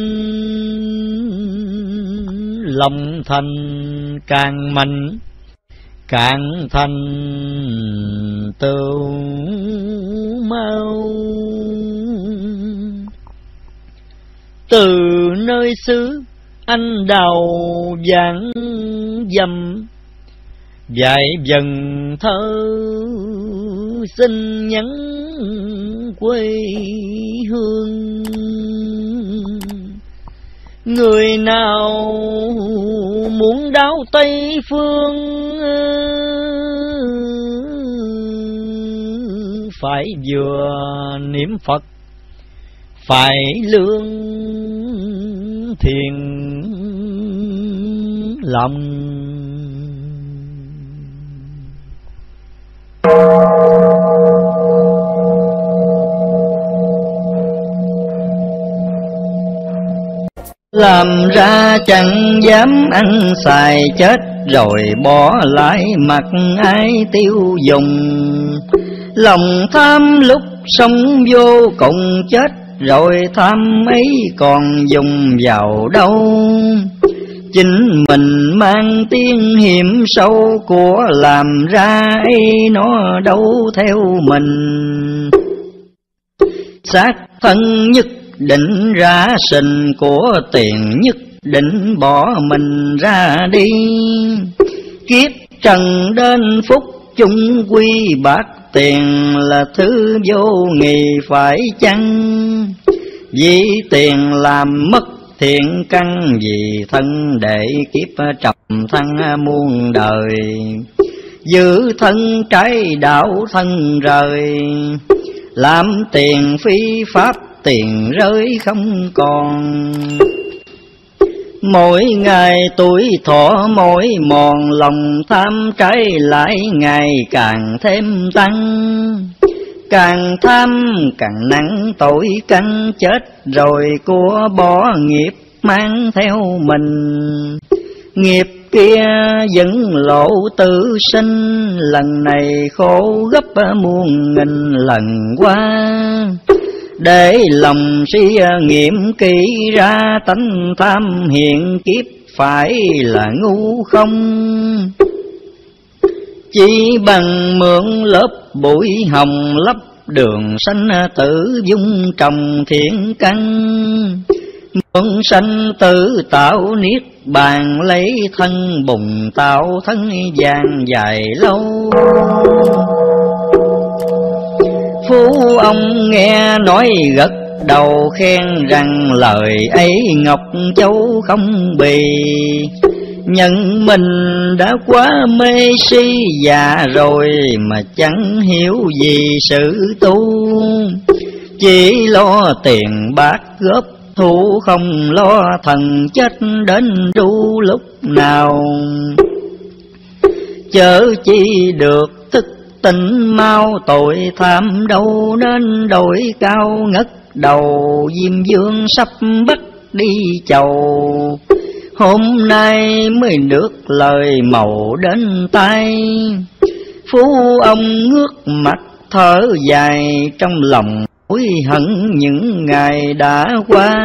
Speaker 1: lòng thành càng mạnh, càng thành tựu mau. Từ nơi xứ anh đào vàng dầm, dạy dần thơ xin nhắn quê hương. Người nào muốn đáo Tây phương, phải vừa niệm Phật, phải lương thiền lòng. Làm ra chẳng dám ăn xài, chết rồi bỏ lại mặc ai tiêu dùng. Lòng tham lúc sống vô cùng, chết rồi tham ấy còn dùng vào đâu. Chính mình mang tiếng hiểm sâu, của làm ra ấy nó đâu theo mình. Xác thân nhất định ra sình, của tiền nhất định bỏ mình ra đi. Kiếp trần đến phúc chung quy, bạc tiền là thứ vô nghị phải chăng? Vì tiền làm mất thiện căn, vì thân để kiếp trầm thăng muôn đời. Giữ thân trái đạo thân rời, làm tiền phi pháp tiền rơi không còn. Mỗi ngày tuổi thọ mỗi mòn, lòng tham trái lại ngày càng thêm tăng. Càng tham càng nặng tội căn, chết rồi của bỏ nghiệp mang theo mình. Nghiệp kia vẫn lộ tự sinh, lần này khổ gấp muôn nghìn lần qua. Để lòng suy nghiệm kỹ ra, tánh tham hiện kiếp phải là ngu không. Chỉ bằng mượn lớp bụi hồng, lấp đường sanh tử dung trồng thiện căn. Mượn sanh tử tạo niết bàn, lấy thân bùn tạo thân vàng dài lâu. Phú ông nghe nói gật đầu khen rằng, lời ấy Ngọc Châu không bì. Nhân mình đã quá mê si, già rồi mà chẳng hiểu gì sự tu. Chỉ lo tiền bạc góp thu, không lo thần chết đến ru lúc nào. Chớ chi được thức tỉnh mau, tội tham đâu nên đổi cao ngất đầu. Diêm vương sắp bắt đi chầu, hôm nay mới được lời mầu đến tay. Phú ông ngước mặt thở dài, trong lòng hối hận những ngày đã qua.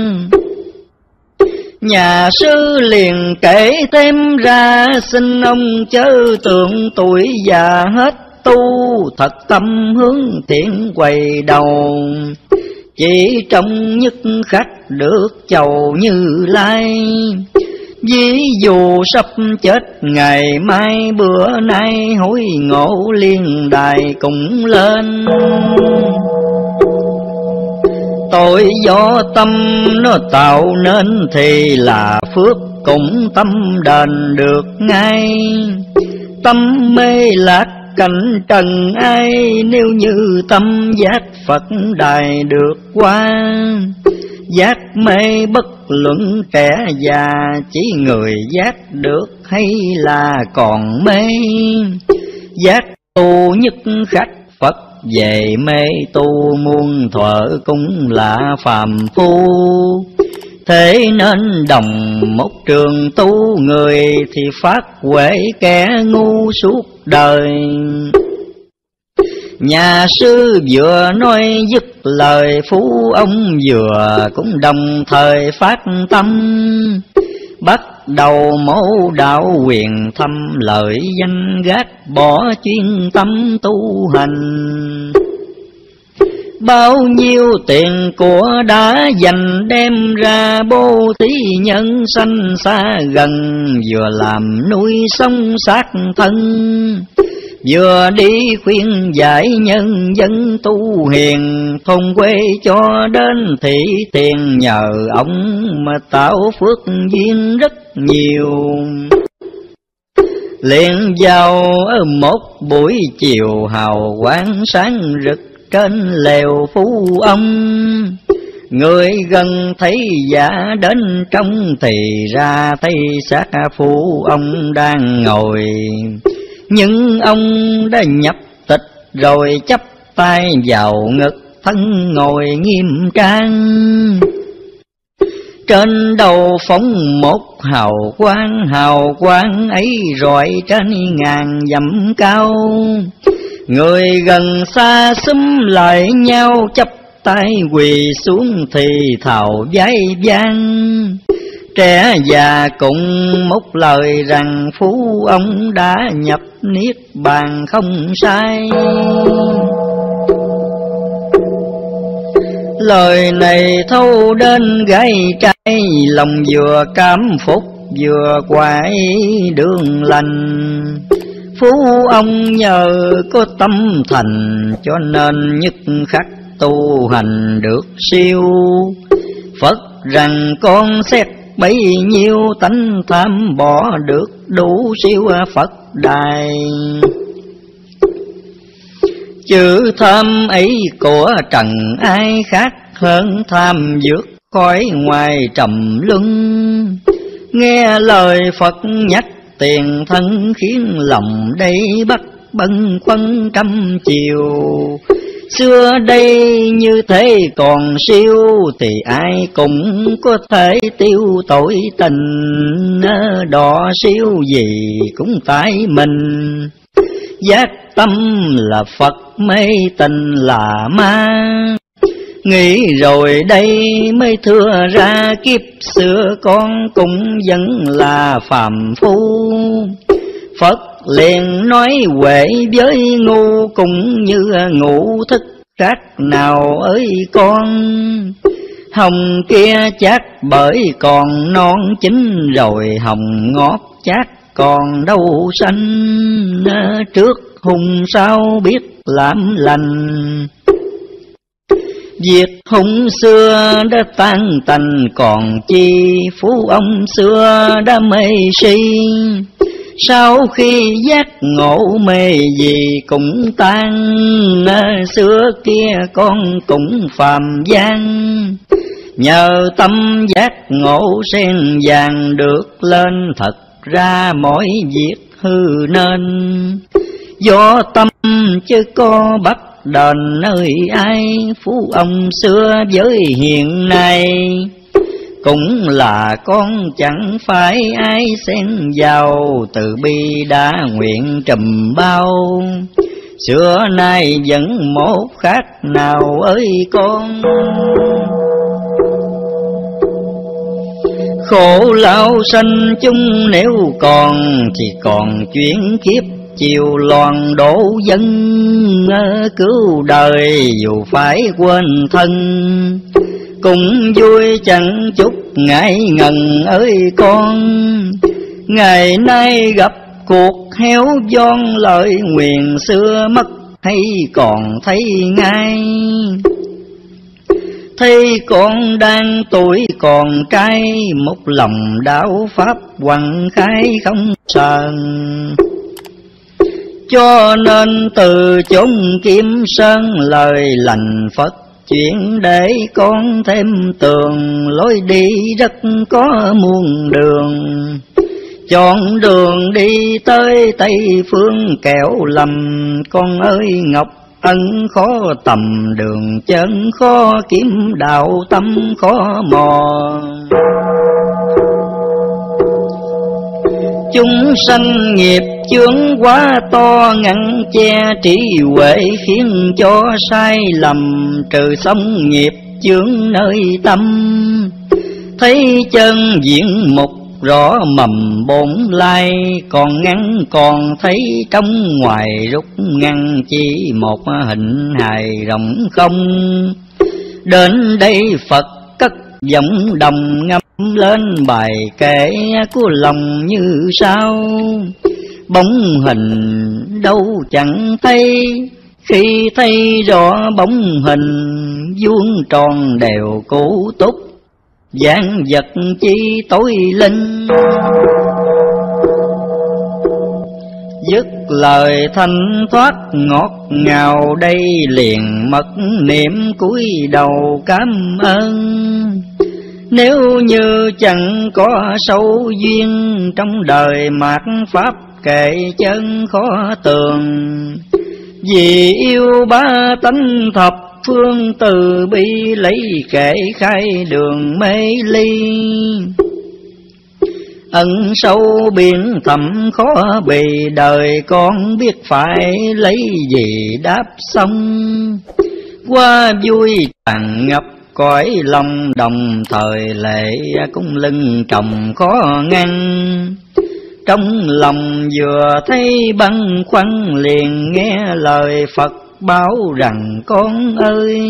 Speaker 1: Nhà sư liền kể thêm ra, xin ông chớ tưởng tuổi già hết tu. Thật tâm hướng thiện quay đầu, chỉ trong nhất khắc được chầu Như Lai. Ví dụ sắp chết ngày mai, bữa nay hối ngộ liên đài cũng lên. Tội do tâm nó tạo nên, thì là phước cũng tâm đền được ngay. Tâm mê lạc cảnh trần ai, nếu như tâm giác Phật đài được qua. Giác mê bất luận trẻ già, chỉ người giác được hay là còn mê. Giác tu nhất khắc Phật về, mê tu muôn thuở cũng là phàm phu. Thế nên đồng một trường tu, người thì phát huệ, kẻ ngu suốt đời. Nhà sư vừa nói dứt lời, phú ông vừa cũng đồng thời phát tâm. Bắt đầu mẫu đạo quyền thâm, lợi danh gác bỏ chuyên tâm tu hành. Bao nhiêu tiền của đã dành, đem ra bố thí nhân sanh xa gần. Vừa làm nuôi sống xác thân, vừa đi khuyên giải nhân dân tu hiền. Thôn quê cho đến thị tiền, nhờ ông mà tạo phước duyên rất nhiều. liền vào ở một buổi chiều hào quang sáng rực trên lều Phú ông. Người gần thấy giả đến trong thì ra thấy xác Phú ông đang ngồi, nhưng ông đã nhập tịch rồi chắp tay vào ngực thân ngồi nghiêm trang. Trên đầu phóng một hào quang ấy rọi trên ngàn dặm cao. Người gần xa xúm lại nhau chắp tay quỳ xuống thì thào vái vang. Trẻ già cùng một lời rằng Phú ông đã nhập niết bàn không sai. Lời này thâu đến gái trai, lòng vừa cảm phục vừa quải đường lành. Phú ông nhờ có tâm thành, cho nên nhất khắc tu hành được siêu. Phật rằng con xét bấy nhiêu tánh tham bỏ được đủ siêu Phật đài. Chữ tham ấy của trần ai khác hơn tham vượt khỏi ngoài trầm luân. Nghe lời Phật nhắc tiền thân khiến lòng đây bắt bâng khuâng trăm chiều. Xưa đây như thế còn siêu thì ai cũng có thể tiêu tội tình. Đọ siêu gì cũng tại mình, giác tâm là Phật mê tình là ma. Nghĩ rồi đây mới thưa ra kiếp xưa con cũng vẫn là phàm phu. Phật liền nói huệ với ngu cũng như ngũ thức khác nào ơi con. Hồng kia chát bởi còn non chín rồi, hồng ngót chát còn đâu xanh. Trước hung sao biết làm lành, việc hung xưa đã tan tành còn chi. Phú ông xưa đã mê si, sau khi giác ngộ mê gì cũng tan. Xưa kia con cũng phàm gian, nhờ tâm giác ngộ sen vàng được lên. Thật ra mọi việc hư nên do tâm chứ có bắt đền nơi ai. Phú ông xưa với hiện nay cũng là con chẳng phải ai xen vào. Từ bi đã nguyện trùm bao, xưa nay vẫn một khác nào ơi con. Khổ lao sanh chung nếu còn thì còn chuyển kiếp chiều loàn đổ dân. Cứu đời dù phải quên thân, cũng vui chẳng chút ngại ngần ơi con. Ngày nay gặp cuộc héo giòn, lời nguyền xưa mất hay còn thấy ngay. Thấy con đang tuổi còn trai, một lòng đạo pháp hoằng khai không sờn. Cho nên từ chốn Kim Sơn lời lành Phật chuyện để con thêm tường. Lối đi rất có muôn đường, chọn đường đi tới Tây Phương kẻo lầm. Con ơi Ngọc Ân khó tầm đường chân, khó kiếm đạo tâm khó mò. Chúng sanh nghiệp chướng quá to, ngăn che trí huệ khiến cho sai lầm. Trừ xong nghiệp chướng nơi tâm, thấy chân diện mục rõ mầm bổn lai. Còn ngăn còn thấy trong ngoài rút ngăn, chỉ một hình hài rộng không. Đến đây Phật cất giọng đồng ngâm lên bài kệ của lòng như sau. Bóng hình đâu chẳng thấy, khi thấy rõ bóng hình vuông tròn đều cũ túc. Vạn vật chi tối linh, Dứt lời thanh thoát ngọt ngào, đây liền mất niệm cúi đầu cảm ơn. Nếu như chẳng có sâu duyên, trong đời mạt pháp kệ chân khó tường. Vì yêu ba tánh thập phương, từ bi lấy kệ khai đường mê ly. Ẩn sâu biển thẳm khó bì, đời con biết phải lấy gì đáp xong. Qua vui tràn ngập cõi lòng, đồng thời lệ cũng lưng tròng khó ngăn. Trong lòng vừa thấy băn khoăn, liền nghe lời Phật báo rằng con ơi.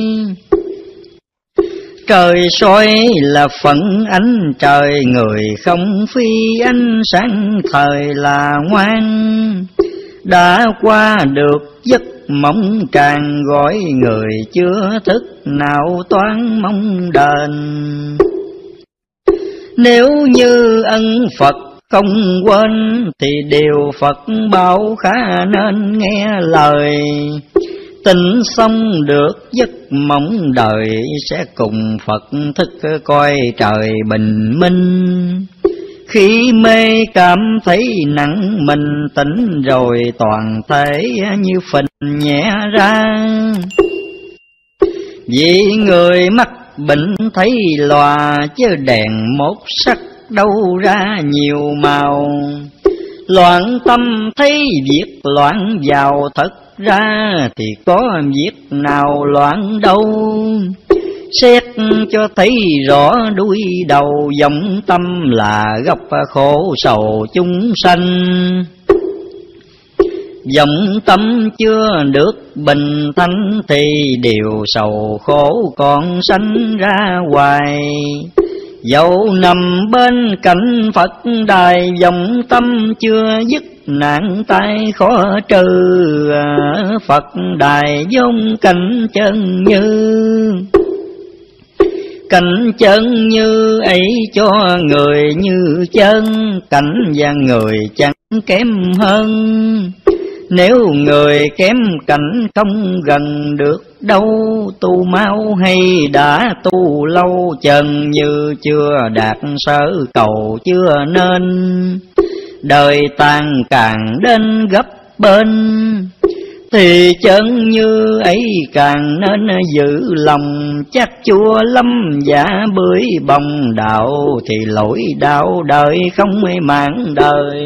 Speaker 1: Trời soi là phận ánh trời, người không phi ánh sáng thời là ngoan. Đã qua được giấc mộng tràn, gọi người chưa thức nào toán mong đền. Nếu như ân Phật không quên, thì điều Phật bảo khá nên nghe lời. Tỉnh xong được giấc mộng đời, sẽ cùng Phật thức coi trời bình minh. Khi mê cảm thấy nặng mình, tỉnh rồi toàn thể như phình nhẹ ra. Vì người mắc bệnh thấy lòa, chứ đèn một sắc đâu ra nhiều màu. Loạn tâm thấy việc loạn vào, thật ra thì có việc nào loạn đâu. Xét cho thấy rõ đuôi đầu, vọng tâm là gốc khổ sầu chúng sanh. Vọng tâm chưa được bình thanh, thì điều sầu khổ còn sanh ra hoài. Dẫu nằm bên cạnh Phật đài, vọng tâm chưa dứt nạn tai khó trừ. Phật đài vốn cảnh chân như, cảnh chân như ấy cho người như chân. Cảnh và người chẳng kém hơn, nếu người kém cảnh không gần được đâu. Tu mau hay đã tu lâu, chần như chưa đạt sở cầu chưa nên. Đời tàn càng đến gấp bên, thì chân như ấy càng nên giữ lòng. Chắc chua lâm giả bưởi bồng đạo, thì lỗi đạo đời không mãn đời.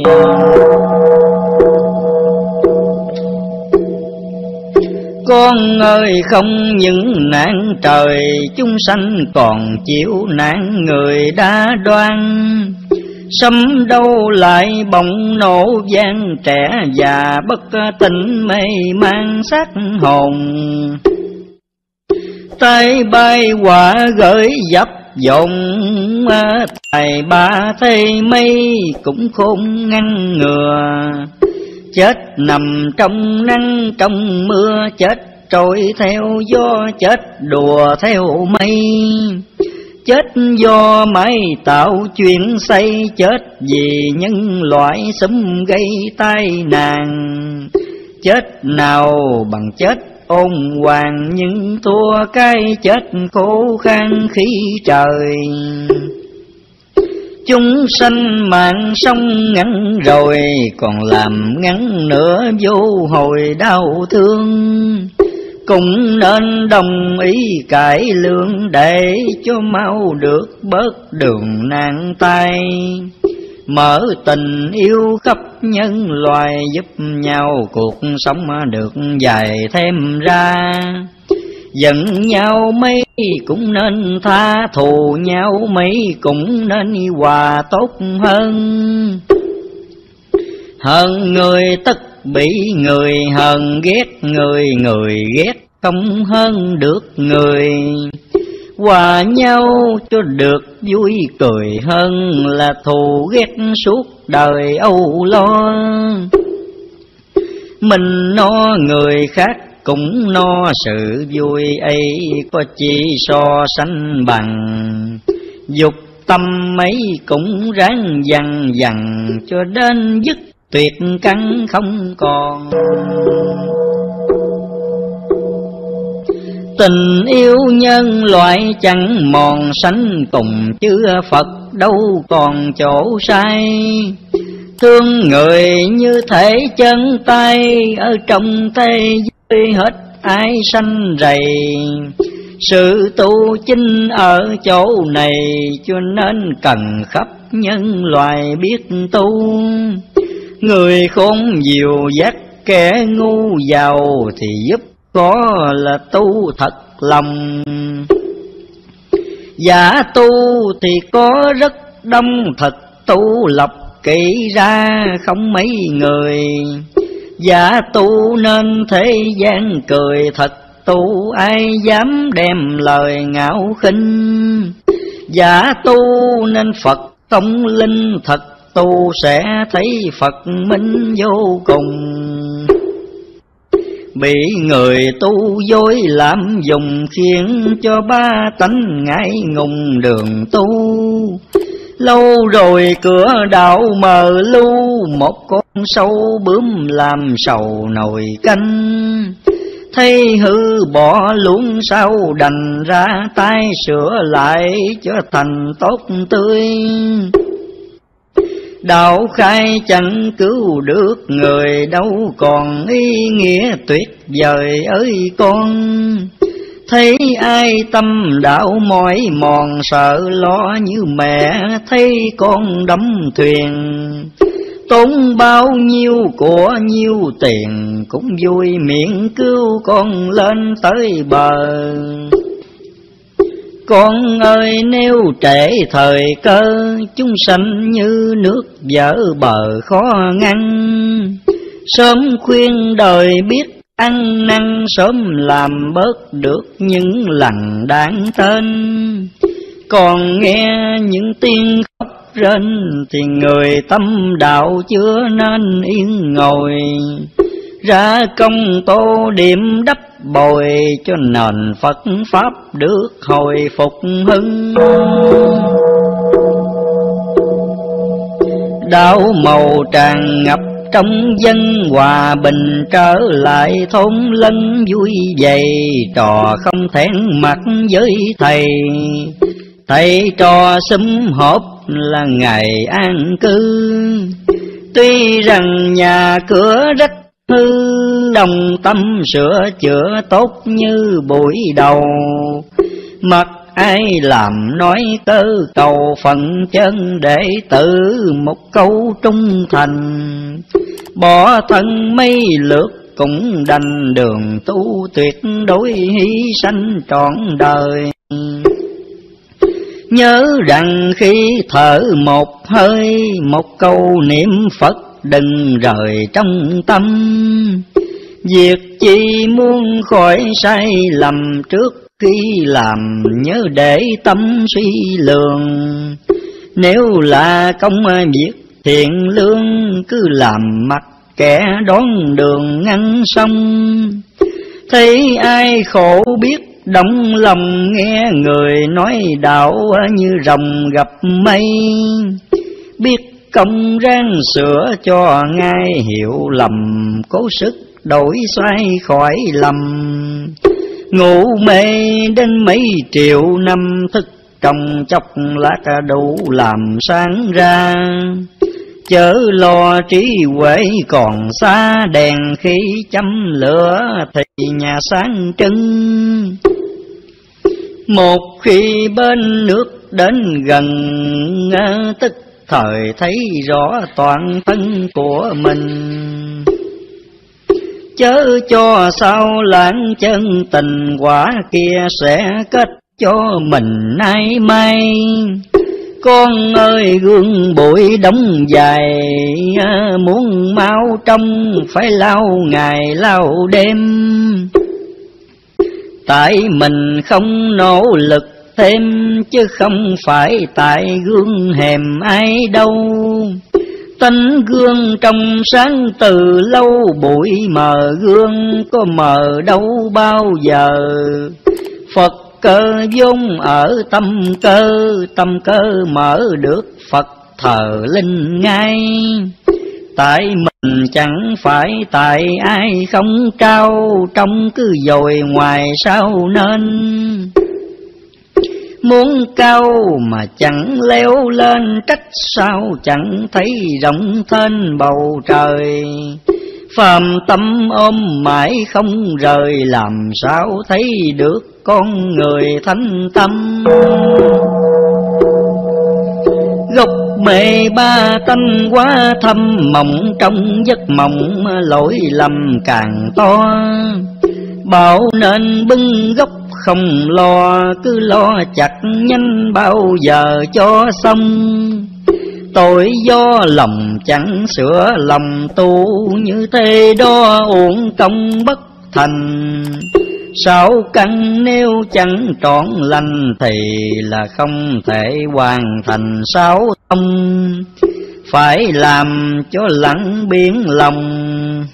Speaker 1: Con ơi không những nạn trời, chúng sanh còn chịu nạn người đã đoan. Sấm đâu lại bỗng nổ vang, trẻ già bất tỉnh mê mang xác hồn. Tay bay quả gửi dập dồn, tài ba thấy mây cũng khôn ngăn ngừa. Chết nằm trong nắng trong mưa, chết trôi theo gió, chết đùa theo mây. Chết do máy tạo chuyện xây, chết vì nhân loại xúm gây tai nạn. Chết nào bằng chết ôn hoàng, nhưng thua cái chết khô khan khí trời. Chúng sanh mạng sống ngắn rồi, còn làm ngắn nữa vô hồi đau thương. Cũng nên đồng ý cải lương, để cho mau được bớt đường nạn tai. Mở tình yêu khắp nhân loài, giúp nhau cuộc sống được dài thêm ra. Giận nhau mấy cũng nên tha, thù nhau mấy cũng nên hòa tốt hơn. Hờn người tất bị người hờn, ghét người người ghét không hơn được người. Hòa nhau cho được vui cười, hơn là thù ghét suốt đời âu lo. Mình no người khác cũng no, sự vui ấy có chi so sánh bằng. Dục tâm mấy cũng ráng dằn dằn, cho đến dứt tuyệt căn không còn. Tình yêu nhân loại chẳng mòn sánh cùng chư Phật đâu còn chỗ sai. Thương người như thể chân tay ở trong thế giới hết ai sanh rầy. Sự tu chính ở chỗ này cho nên cần khắp nhân loại biết tu. Người khôn diệu dắt kẻ ngu giàu thì giúp có là tu thật lòng. Giả tu thì có rất đông, thật tu lọc kỹ ra không mấy người. Giả tu nên thế gian cười, thật tu ai dám đem lời ngạo khinh. Giả tu nên Phật thông linh, thật tu sẽ thấy Phật minh vô cùng. Bị người tu dối lạm dùng khiến cho ba tánh ngại ngùng đường tu. Lâu rồi cửa đạo mờ lu, một con sâu bướm làm sầu nồi canh. Thấy hư bỏ luôn sao đành ra tay sửa lại cho thành tốt tươi. Đạo khai chẳng cứu được người, đâu còn ý nghĩa tuyệt vời ơi con. Thấy ai tâm đạo mỏi mòn, sợ lo như mẹ thấy con đắm thuyền. Tốn bao nhiêu của nhiêu tiền, cũng vui miệng cứu con lên tới bờ. Con ơi nếu trễ thời cơ, chúng sanh như nước vỡ bờ khó ngăn. Sớm khuyên đời biết ăn năn, sớm làm bớt được những lằn đáng tên. Còn nghe những tiếng khóc rên thì người tâm đạo chưa nên yên ngồi. Ra công tô điểm đắp bồi, cho nền Phật Pháp được hồi phục hưng. Đạo màu tràn ngập trong dân, hòa bình trở lại thôn lân vui vầy. Trò không thẹn mặt với thầy, thầy trò sum họp là ngày an cư. Tuy rằng nhà cửa rách hư, đồng tâm sửa chữa tốt như buổi đầu. Mặc ai làm nói tơ cầu phận chân, để tự một câu trung thành. Bỏ thân mây lượt cũng đành, đường tu tuyệt đối hy sanh trọn đời. Nhớ rằng khi thở một hơi, một câu niệm Phật đừng rời trong tâm. Việc chi muốn khỏi sai lầm, trước khi làm nhớ để tâm suy lường. Nếu là công việc thiện lương, cứ làm mặc kẻ đón đường ngăn sông. Thấy ai khổ biết động lòng, nghe người nói đạo như rồng gặp mây. Biết công ráng sửa cho ngay hiểu lầm, cố sức đổi xoay khỏi lầm. Ngủ mê đến mấy triệu năm, thức trong chốc lát đủ làm sáng ra. Chớ lo trí huệ còn xa, đèn khi châm lửa thì nhà sáng trưng. Một khi bên nước đến gần, tức thời thấy rõ toàn thân của mình. Chớ cho sao lãng chân tình, quả kia sẽ kết cho mình nay mai. Con ơi gương bụi đóng dài, muốn mau trong phải lao ngày lao đêm. Tại mình không nỗ lực thêm, chứ không phải tại gương hèm ai đâu. Tánh gương trong sáng từ lâu, bụi mờ gương có mờ đâu bao giờ. Phật cơ vốn ở tâm cơ mở được Phật thờ linh ngay. tại mình chẳng phải tại ai không trao, trong cứ dồi ngoài sao nên. Muốn cao mà chẳng leo lên, trách sao chẳng thấy rộng thênh bầu trời. Phàm tâm ôm mãi không rời, làm sao thấy được con người thánh tâm. Gốc mê ba tánh quá thâm, mộng trong giấc mộng lỗi lầm càng to. Bảo nên bưng gốc không lo, cứ lo chặt nhanh bao giờ cho xong. Tội do lòng chẳng sửa lòng tu, như thế đó uổng công bất thành. Sáu căn nếu chẳng trọn lành, thì là không thể hoàn thành sáu tông. Phải làm cho lặng biến lòng,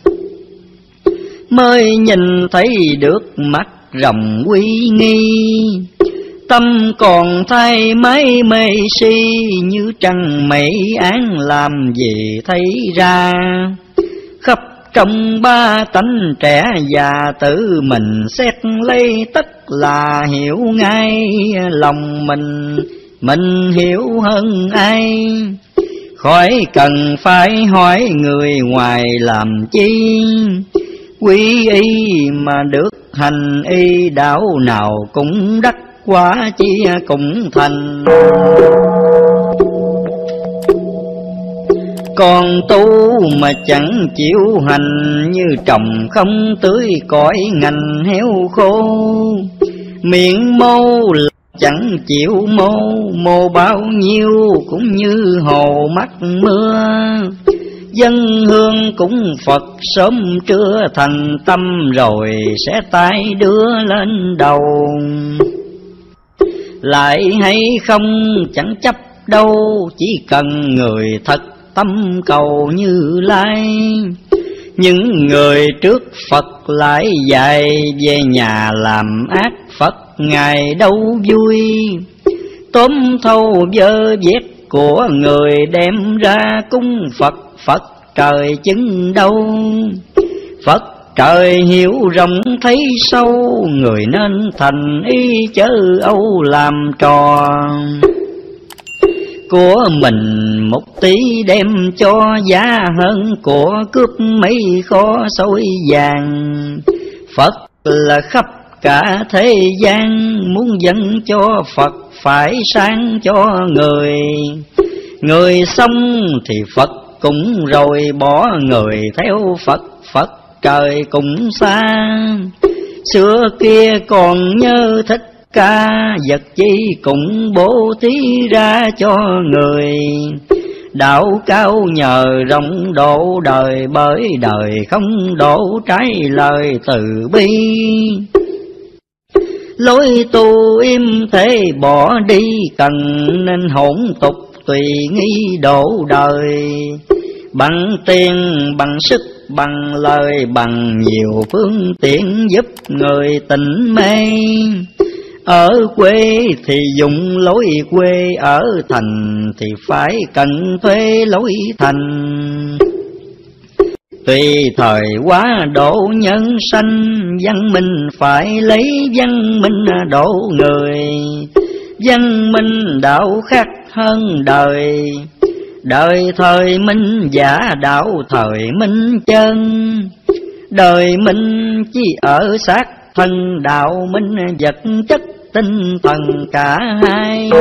Speaker 1: mới nhìn thấy được mắt rộng uy nghi. Tâm còn thay mấy mê si, như trăng mây án làm gì thấy ra. Khắp trong ba tánh trẻ già, tự mình xét lấy tất là hiểu ngay. Lòng mình hiểu hơn ai, khỏi cần phải hỏi người ngoài làm chi. Quy y mà được hành y, đạo nào cũng đắc quả chi cũng thành. Còn tu mà chẳng chịu hành, như trồng không tưới cõi ngành héo khô. Miệng mô chẳng chịu mô bao nhiêu cũng như hồ mắc mưa. Dân hương cũng Phật sớm trưa thành tâm, rồi sẽ tay đưa lên đầu. Lại hay không chẳng chấp đâu, chỉ cần người thật tâm cầu Như Lai. Những người trước Phật lại dạy, về nhà làm ác Phật Ngài đâu vui. Tóm thâu vơ vét của người, đem ra cung Phật, Phật trời chứng đâu. Phật trời hiểu rộng thấy sâu, người nên thành ý chớ âu làm trò. Của mình một tí đem cho giá hơn, của cướp mấy kho sôi vàng. Phật là khắp cả thế gian, muốn dâng cho Phật phải sáng cho người. Người xong thì Phật cũng rồi bỏ, người theo Phật, Phật trời cũng xa. Xưa kia còn nhớ Thích Ca, vật chi cũng bố thí ra cho người. Đạo cao nhờ rộng độ đời, bởi đời không đổ trái lời từ bi. Lối tu im thế bỏ đi, cần nên hỗn tục tùy nghi độ đời. Bằng tiền, bằng sức, bằng lời, bằng nhiều phương tiện giúp người tỉnh mê. Ở quê thì dùng lối quê, ở thành thì phải cần thuê lối thành. Tùy thời quá độ nhân sanh, văn minh phải lấy văn minh độ người. Văn minh đạo khác hơn đời, đời thời minh giả, đạo thời minh chân. Đời minh chỉ ở xác thân, đạo minh vật chất tinh thần cả hai.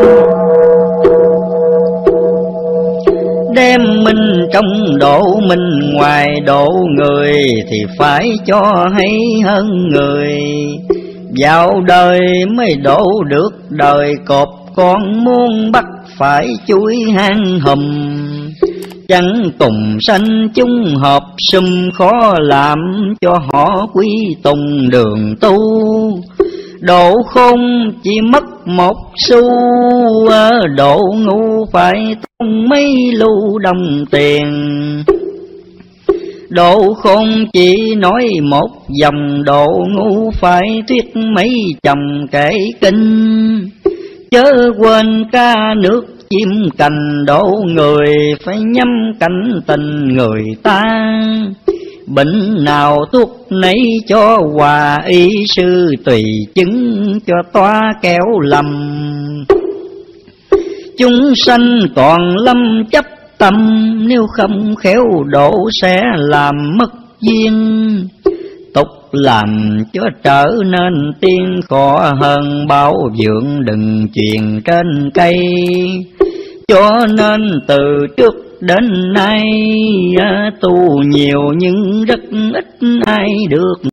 Speaker 1: Đem minh trong độ minh, ngoài độ người thì phải cho hay hơn người. Vào đời mới độ được đời cọp con, muốn bắt phải chuối hang hùm. Chẳng cùng sanh chung hợp sum, khó làm cho họ quy tùng đường tu. Độ khôn chỉ mất một xu, độ ngu phải tốn mấy lưu đồng tiền. Độ khôn chỉ nói một dòng, độ ngu phải thuyết mấy chồng kể kinh. Chớ quên ca nước chim cành đổ người, phải nhắm cảnh tình người ta. Bệnh nào thuốc nấy cho hòa y sư, tùy chứng cho toa kéo lầm. Chúng sanh còn lâm chấp tâm, nếu không khéo độ sẽ làm mất duyên. Tục làm cho trở nên tiên, khó hơn bảo dưỡng đừng truyền trên cây. Cho nên từ trước đến nay tu nhiều nhưng rất ít ai được